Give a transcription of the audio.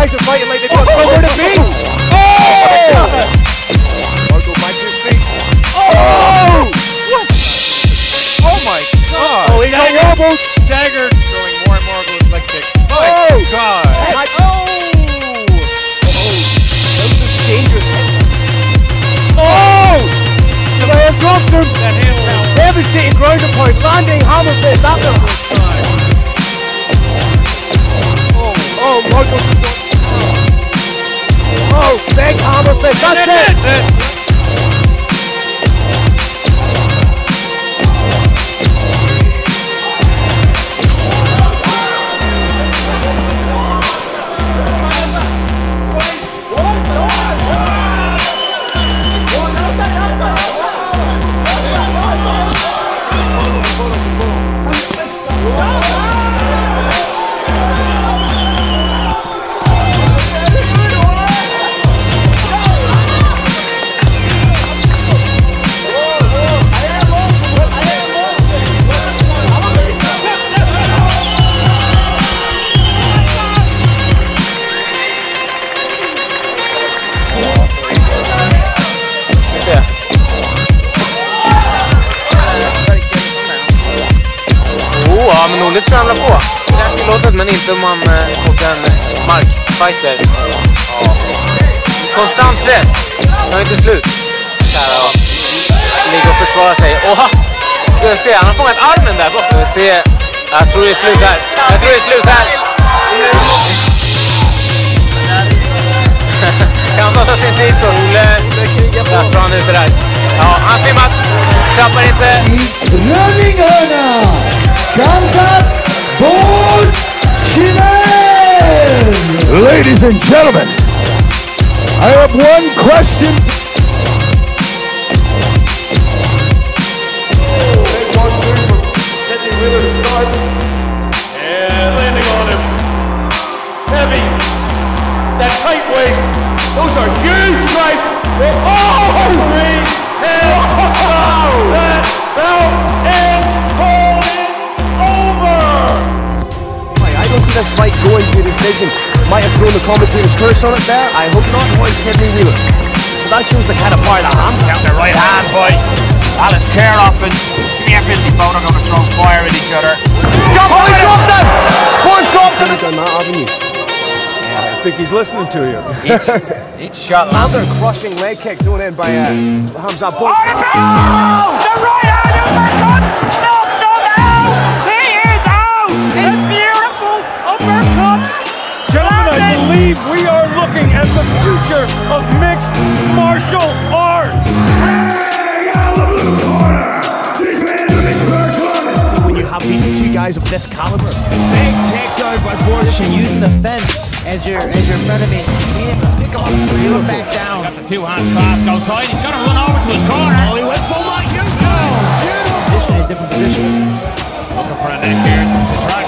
guys are fighting like they've got somewhere to be. Oh! Marco might just be. Oh! What? Oh my God! Oh, he got wobbled. Staggered. Throwing more and more of those leg kicks. Oh! God! Oh! Those are dangerous. Oh! Chimaev drops him. That heel. Devastating ground point. Landing hammer fist after. Oh, Marco. Oh, big hammer fist. That's it. Ja, men Olle skramlar på. Det är tillåtet, men inte om man mot en markfighter. Ja. Konstant press. Det är inte slut. Där och ligger och försvarar sig. Åh! Ska vi se, han har fångat armen där bort. Ska vi se. Jag tror det är slut här. Jag tror det är slut här. Kan han ta sin tid så Olle drar han ut det där. Ja, han svimmat. Trappar inte. Rövinghörna! Khamzat Borz Chimaev! Ladies and gentlemen, I have one question. And landing on him. Heavy. That tight waist. Those are huge strikes. Oh! 3 and that belt is falling over. I don't see this fight going to the decision. Might have thrown the commentator's curse on it there. I hope not. Roy Sidney Wheeler. So that shows the kind of power that hand Count the right hand fight. Alice Caroff and Chimaev both are going to throw fire at each other. Jump on him! Dropped him! Borz dropped him! Done that, haven't you? I think he's listening to you. Each shot Another crushing leg kick thrown in by Khamzat Borz. The right hand uppercut knocks him out! He is out! It's beautiful uppercut! Gentlemen, I believe we are looking at the future of mixed martial arts. See, when you have beaten two guys of this caliber. Big takedown by Borz. Using the fence as your frenemy. Pick him up, reel him back down. Got the two hands clasped outside. He's got to run over to his corner. Oh, he went full like you. Position in a different position. Looking for a neck here to try